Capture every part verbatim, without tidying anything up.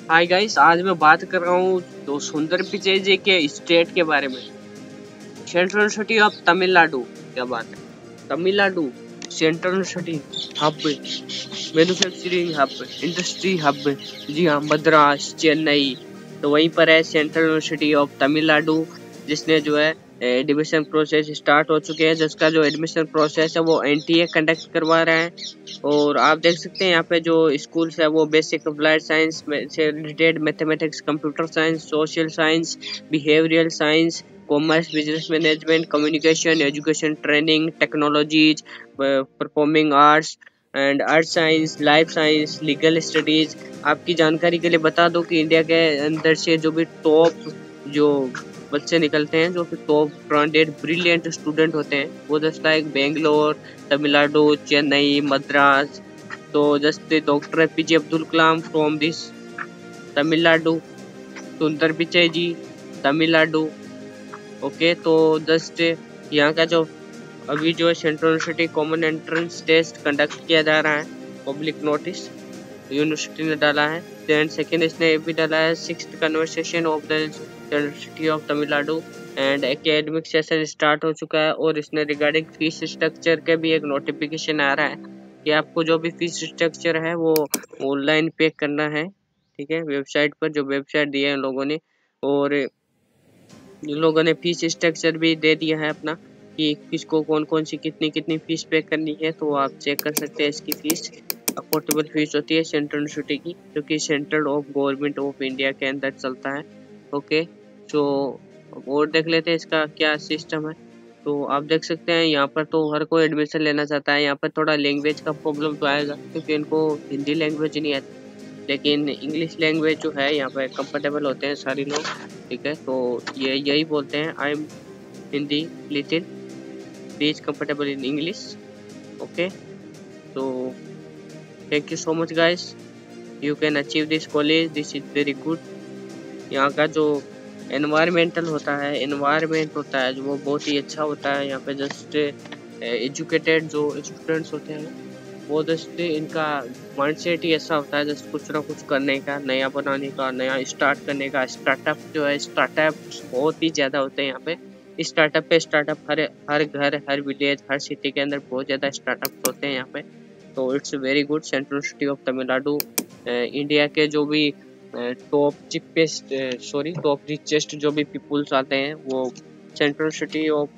Hi guys, आज मैं बात कर रहा हूँ तो सुंदर पिचई जी के स्टेट के बारे में। Central city of Tamil Nadu. क्या बात है, Tamil Nadu central city hub, manufacturing hub, industry hub. जी हाँ, मद्रास, चेन्नई, तो वहीं पर है सेंट्रल यूनिवर्सिटी ऑफ तमिलनाडु, जिसने जो है एडमिशन प्रोसेस स्टार्ट हो चुके हैं, जिसका जो एडमिशन प्रोसेस है वो एनटीए कंडक्ट करवा रहा है। और आप देख सकते हैं यहाँ पे जो स्कूल्स है वो बेसिक अप्लाइड साइंस से related, mathematics, computer science, social science, behavioural science, commerce, business management, communication, education training, technologies, performing arts and art science, life science, legal studies. आपकी जानकारी के लिए बता दो कि इंडिया के अंदर से जो भी टॉप जो बच्चे निकलते हैं, जो कि टॉप ब्रांडेड ब्रिलियंट स्टूडेंट होते हैं, वो जस्ट लाइक बेंगलोर, तमिलनाडु, चेन्नई, मद्रास। तो just doctor APJ Abdul Kalam from this Tamil Nadu, Sundar Pichai ji Tamil Nadu. Okay, तो जस्ट यहाँ का जो अभी जो है central university common entrance test conduct किया जा रहा है, पब्लिक नोटिस यूनिवर्सिटी ने डाला है। देन सेकेंड इसने ये भी डाला है, sixth conversation of the university of Tamil Nadu and academic session start हो चुका है। और इसने रिगार्डिंग फीस स्ट्रक्चर के भी एक नोटिफिकेशन आ रहा है कि आपको जो भी फीस स्ट्रक्चर है वो ऑनलाइन पे करना है, ठीक है, वेबसाइट पर, जो वेबसाइट दी है इन लोगों ने। और इन लोगों ने फीस स्ट्रक्चर भी दे दिया है अपना कि किसको कौन कौन सी कितनी कितनी फीस पे करनी है, तो आप चेक कर सकते हैं। इसकी फीस अफोर्डेबल फीस होती है सेंट्रल यूनिवर्सिटी की, जो कि central of government of India के अंदर चलता है। ओके, तो और देख लेते हैं इसका क्या सिस्टम है। तो आप देख सकते हैं यहाँ पर तो हर कोई एडमिशन लेना चाहता है। यहाँ पर थोड़ा लैंग्वेज का प्रॉब्लम तो आएगा, क्योंकि इनको हिंदी लैंग्वेज नहीं आती, लेकिन इंग्लिश लैंग्वेज जो है यहाँ पे कंफर्टेबल होते हैं सारे लोग, ठीक है। तो ये यही बोलते हैं, I am Hindi little please comfortable in English. Okay, तो thank you so much guys, you can achieve this college, this is very good. यहाँ का जो एनवायरमेंटल होता है, एनवायरमेंट होता है जो वो बहुत ही अच्छा होता है। यहाँ पे जस्ट एजुकेटेड जो स्टूडेंट्स होते हैं वो जस्ट इनका माइंडसेट ही ऐसा होता है, जस्ट कुछ ना कुछ करने का, नया बनाने का, नया स्टार्ट करने का। स्टार्टअप जो है, स्टार्टअप बहुत ही ज़्यादा होते हैं यहाँ पे। स्टार्टअप पे स्टार्टअप, हर हर घर, हर विलेज, हर सिटी के अंदर बहुत ज़्यादा स्टार्टअप होते हैं यहाँ पे। तो it's very good central city of Tamil Nadu. India के जो भी top cheapest sorry top richest जो भी पीपुल्स आते हैं वो central city of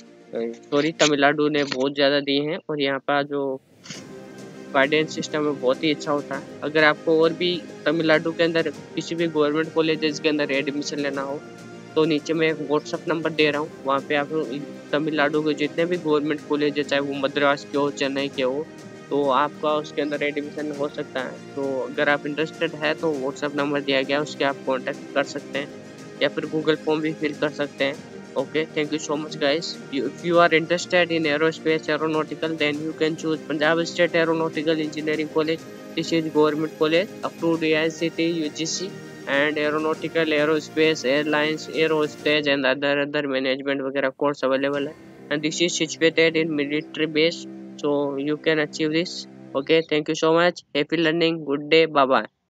sorry Tamil Nadu ने बहुत ज़्यादा दिए हैं। और यहाँ का जो गाइडेंस सिस्टम है बहुत ही अच्छा होता है। अगर आपको और भी तमिलनाडु के अंदर किसी भी गवर्नमेंट कॉलेजेस के अंदर एडमिशन लेना हो, तो नीचे मैं एक व्हाट्सअप नंबर दे रहा हूँ, वहाँ पे आप तमिलनाडु के जितने भी गवर्नमेंट कॉलेज है, चाहे वो मद्रास के हो, चेन्नई के हो, तो आपका उसके अंदर एडमिशन हो सकता है। तो अगर आप इंटरेस्टेड है तो व्हाट्सअप नंबर दिया गया है, उसके आप कॉन्टैक्ट कर सकते हैं, या फिर गूगल फॉर्म भी फिल कर सकते हैं। Okay, thank you so much guys. You, if you are interested in aerospace aeronautical, then you can choose Punjab State Aeronautical Engineering College. This is government college approved A I C T E U G C and aeronautical, aerospace, airlines, aerospace and other other management वगैरह course available है, and this is situated in military base, so you can achieve this. Okay, thank you so much. Happy learning. Good day. Bye bye.